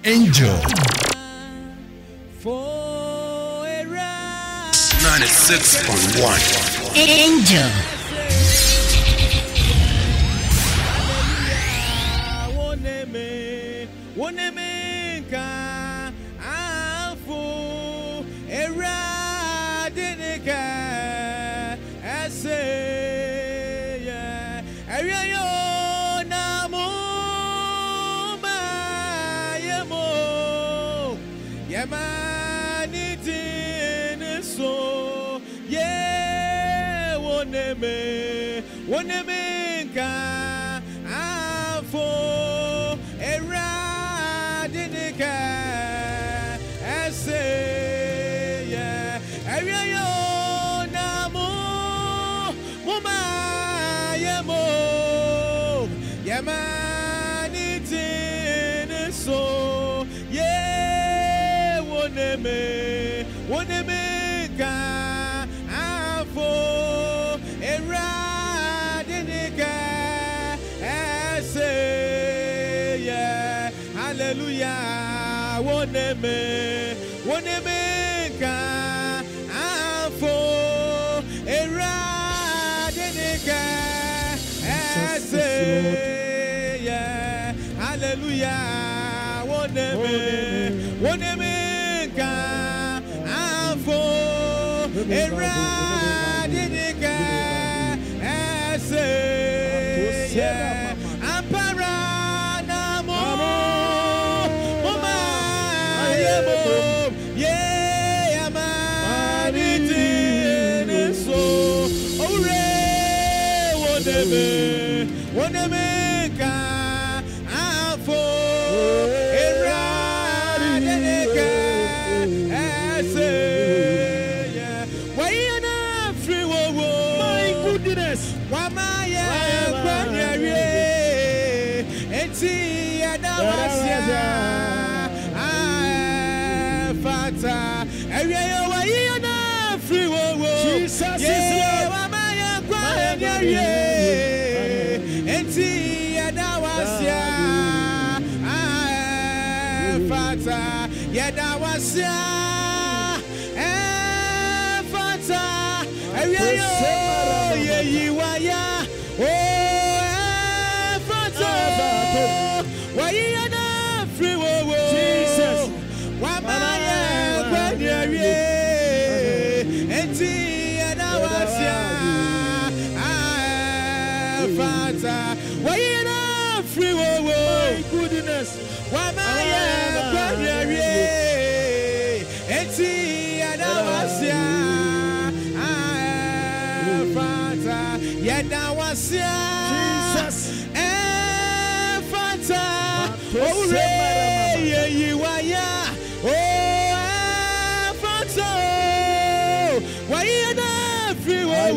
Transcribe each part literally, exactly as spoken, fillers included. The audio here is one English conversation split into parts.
Angel. ninety-six point one. Angel. Hallelujah, one name, one name, ka afo eradenika ese yeah. Hallelujah, one name, one name, ka afo eradenika ese yeah. Yeah, man, it is so. Oh, what a man, what a man, I'm for a say, why you not free? My goodness, why my and see, and I was free Jesus is Lord. And see, and I was ya. Fata, yet I was ya. Fata, yeah, you are ya. Oh, Fata, why you not free? Jesus, why my and see, and I was ya. Fata, why you not free? My goodness, why my and see, and I was ya. Fata, yet I was ya. Jesus, and Fata, oh, yeah, you are ya. Oh, why you not free? Why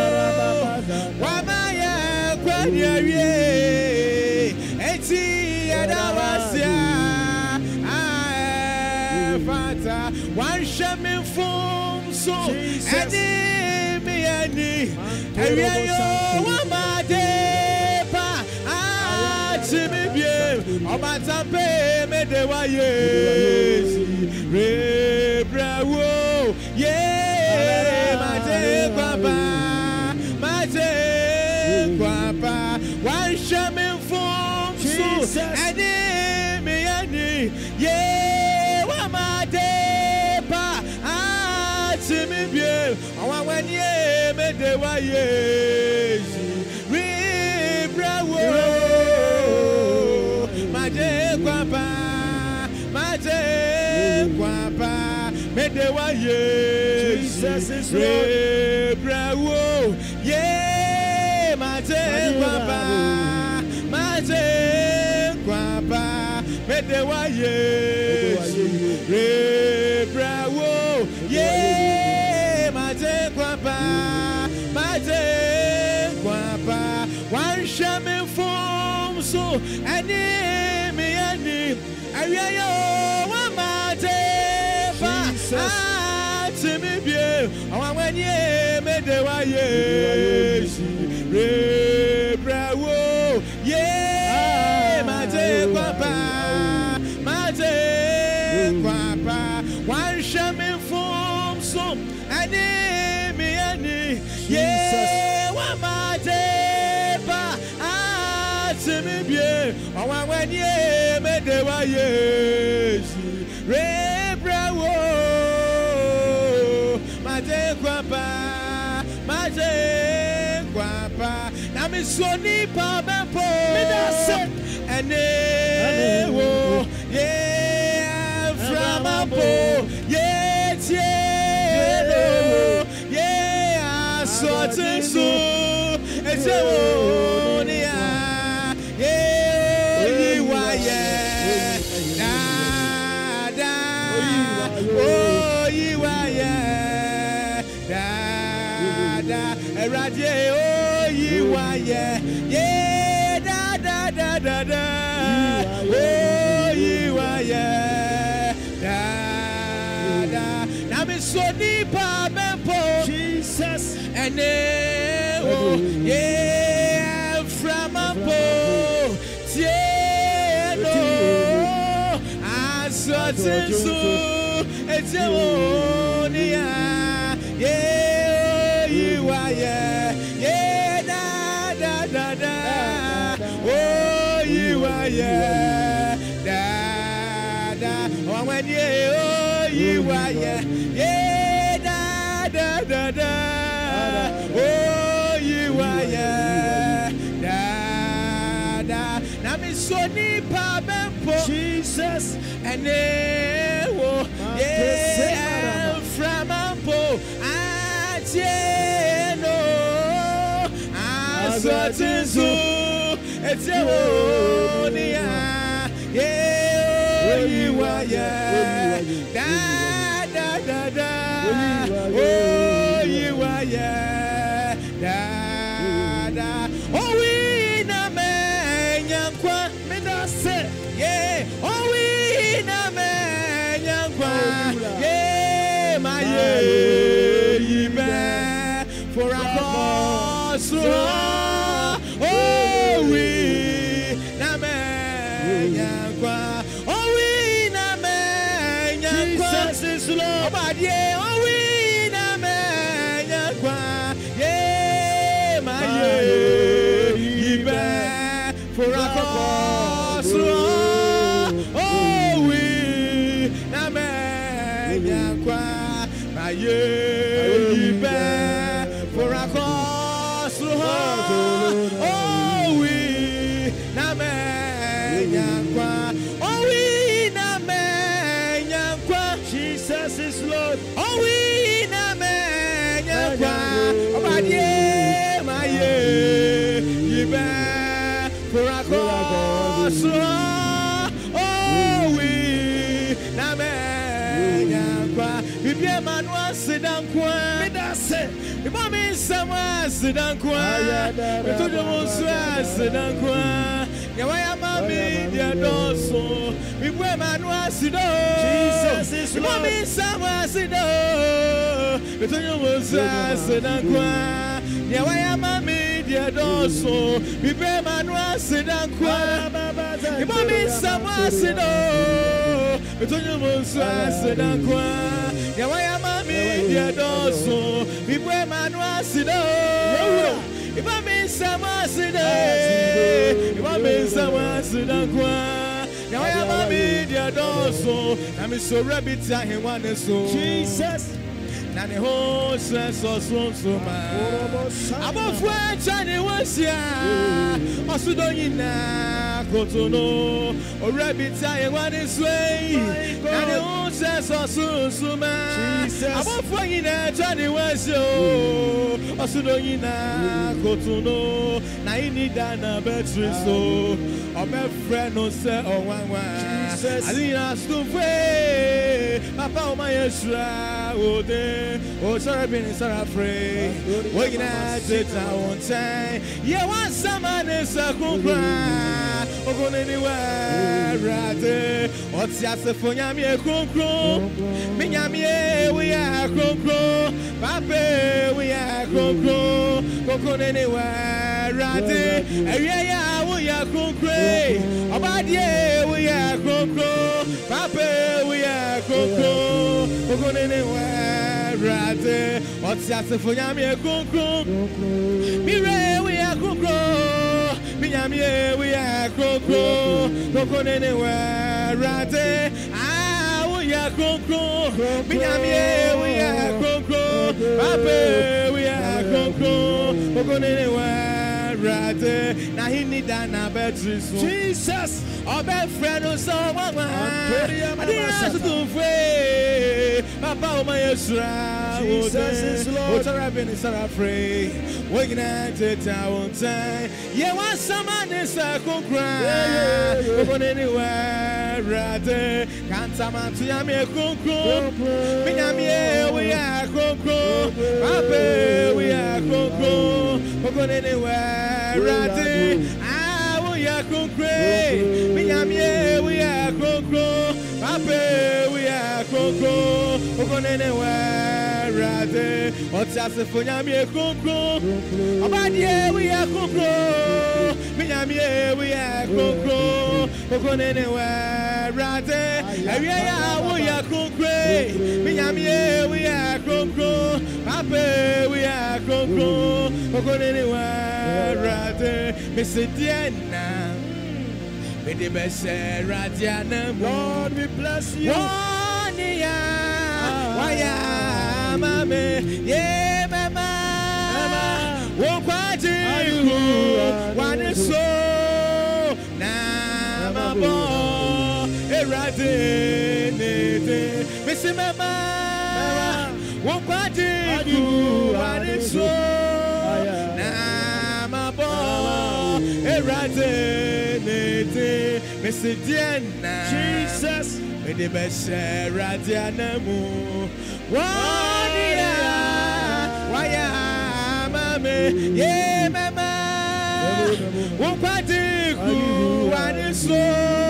my and see, and I was Fata, one shaman form so and me and me, and you my day, ah, Timmy, oh, my tape, me de waye, bravo, yeah, my day, papa, my day, papa, one shaman form so and me and me, yeah, my day, pa, ah, Timmy, oh, when ye me de waye, bravo. Papa, my day, Papa, Medewa, Jesus is Lord, bravo, yeah, my day, Papa, my day, Papa, Medewa, Jesus, bravo, yeah, my day, Papa, my day, Papa, one shaman form so and I am my day, ah, Timmy, oh, when ye made the way, bravo, yeah, my day, papa, my day. wa yesu rebra wo maje kwapa maje kwapa na mi so ni pa bempo me da se ene wo ye from above ye tielo ye asote so etewo ni a ye yiwa ye da da oh yiwa ye da da erade oh yiwa ye ye da da da da da oh yiwa ye da da na mi so ni pa bempo Jesus ene oh yeah from above tieno asotensu etewonia yeah yiwa yeah yeah da da da da oh yiwa yeah da da oh when yeah oh yiwa yeah yeah da da da da oh yiwa yeah da da na mi so ni pa bempo Jesus ene wo yeah from above atieno asotinzu etewo ni a yeah yiwa yeah da da da da oh yiwa yeah da da oh we na me nyankwa me da se yeah oh we na me nyankwa yeah my yeah yibe for a cause oh we na me nyankwa oh we na me nyankwa Jesus is Lord oh yeah oh we na me nyankwa yeah my yeah yibe for a cause oh we na me nyankwa my yeah yibe for a cause oh we na me nyankwa oh we na me nyankwa Jesus is Lord oh we na me nyankwa oh yeah my yeah yibe for a cause oh we na me nyankwa bibia manwa sedankwa me da se ibo mi samwa sedankwa me to de mo so sedankwa ya wa ya ma mi dia doso bibia manwa sedo Jesus is Lord ibo mi samwa sedo me to de mo so sedankwa ya wa ya ma mi dia doso bibia manwa sedankwa ibo mi samwa sedo me to de mo so sedankwa ya wa ya ma mi dia doso bibia manwa sedo ibo mi samwa sedo ibo mi samwa sedankwa ya wa ya ma mi dia doso na mi so rabbit a he wan so Jesus na ne ho sense so so ma abofu chani wasia osudo nyina kotono o rabbit a he wan so na ne ho sense so so ma abofu nyina chani wasia osudo nyina kotono na ini dana betri so o me friend no se o wanwa alina stufe papa o my yesra ode oh sorry been sorry free we gonna sit on time yeah one summer is a kumbra o go anywhere rade o ti asefonya miekunkun mi nyami we are kunkun papa we are kunkun go go anywhere rade area ya we are kunkun obadie we are kunkun papa we are kunkun go go anywhere rade oti asefonya mi ekunkun mi re we akunkun mi Minyamie, we are Coco, Coco anywhere, Rate. Ah, we are Coco, Minyamie, we are Coco, Papa, we are Coco, Coco anywhere, Rate. Now he need that now, Jesus, our best friend or someone. I didn't ask to pray. Papa, my Yesra, Jesus is Lord. What's our been is our free. We're gonna take our time. Yeah, want someone is a cook cry. We're going anywhere, rather. Can't someone to Yami cook. Minyami, we are cook. Papa, we are cook. We're going anywhere, rather. Ah, we are cook. Minyami, we are cook. Papa, we are cook. We're going anywhere, rather. What's us if we are cook? About yeah, we are cook. Minyami, we are cook. We're going anywhere, rather. And we are cook. Minyami, we are cook. Papa, we are cook. We're going anywhere, rather. Mister Diana. Lord, we bless you. Why, mama, yeah, mama, won't quite do one is so now, my boy, erratic, Mister Mama, won't quite do one is so now, my boy, erratic, Mister Diana, Jesus, with the best Radiana Moo. Why, mama, yeah, mama, won't quite do one is so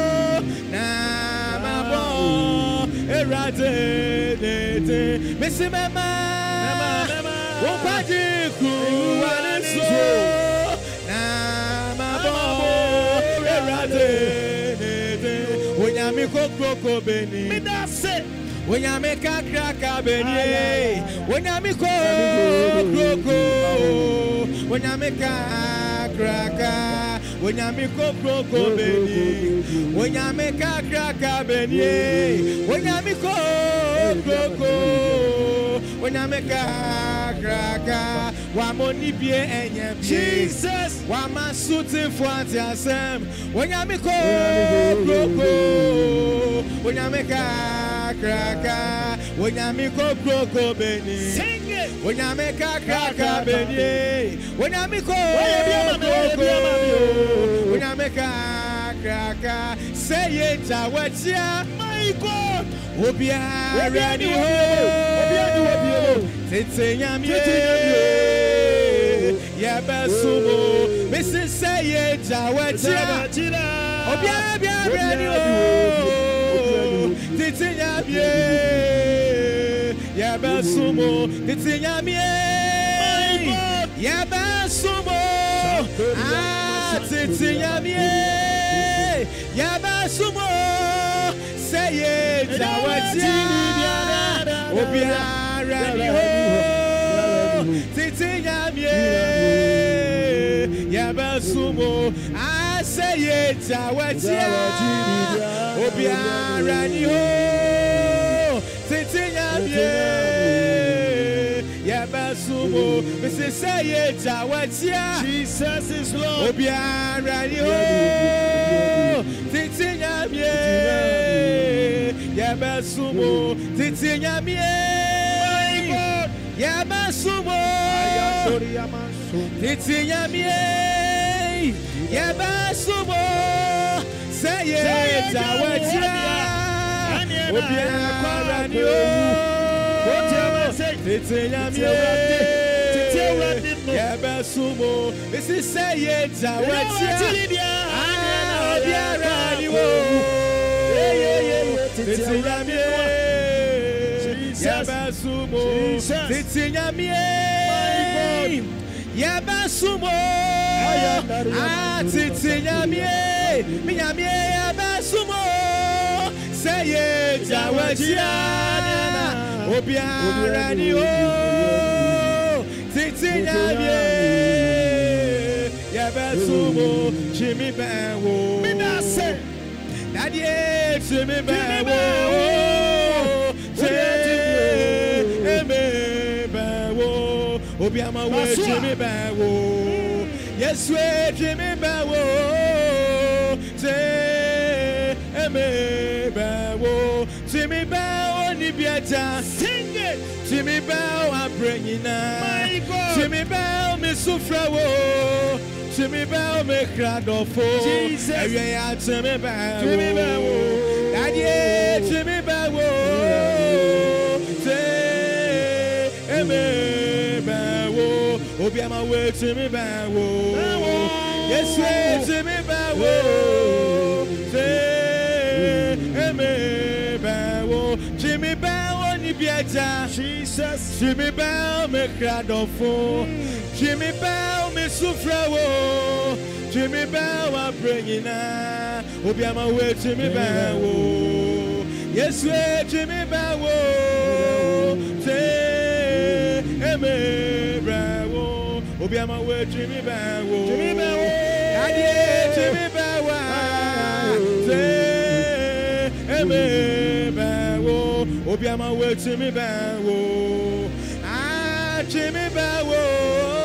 now, my boy, erratic, Mister Mama, won't quite do one is so now, my boy, erratic, when you make a croco benny, me that's it. When you make a cracker benny, when you make a croco, when you make a cracker, when you make a croco benny, when you make a cracker benny, when you make a croco, when you make a cracker, one money be and Jesus, one man shooting for yourself, when you make a croco, when you make a cracker, when you make a croco benny, sing it, when you make a cracker benny, when you make a croco, when you make a cracker, say it, I what's ya, my God, Obia, ready, Obia, Titsing, Yabasumo, Missus Say it, I what's ya, Obia, ready, Titinyamie, Yabasumo, Titinyamie, Yabasumo, Ah, Titinyamie, Yabasumo, say it, Jawatia, Obiara, Titinyamie, Yabasumo, I say it, Jawatia, Obiara, Titinyamie, Yabasumo, Missus Say it, Jawatia, Jesus is Lord, Obiara, Titinyamie, Yabasumo, Titinyamie, Yabasumo, Titinyamie, Yabasumo, say it, Jawatia, Obiara, Titinyamie, Yabasumo, Missus Say it, Jawatia, Titinyamie, Yabasumo, Titinyamie, Yabasumo, Ah, Titinyamie, Minyamie, Yabasumo, say it, Jawatia, Obiara, Titinyamie, Yabesumo, Jimmy Bawo, Minase, Daddy, Jimmy Bawo, Jimmy Bawo, Obiama, Jimmy Bawo, yes, we Jimmy Bawo, Jimmy Bawo, Jimmy Bawo, Nibiata, sing it, Jimmy Bawo, I'm bringing up, Jimmy Bawo, Miss Sufrawo. Jimmy Bell, me cradofo. Jesus, yeah, Jimmy Bell, Jimmy Bell, Daddy, Jimmy Bell, Jimmy Bell, Obiama, way, Jimmy Bell, yes, Jimmy Bell, Jimmy Bell, Jimmy Bell, Nibiata, Jesus, Jimmy Bell, me cradofo. Jimmy Bell, me sufrawo. Jimmy Bell, I'm bringing up. Obiama, way, Jimmy Bell. Yes, way, Jimmy Bell. Say, Eme Bravo. Obiama, way, Jimmy Bell. Jimmy Bell. Adieu, Jimmy Bell. Say, Eme Bravo. Obiama, way, Jimmy Bell. Ah, Jimmy Bell.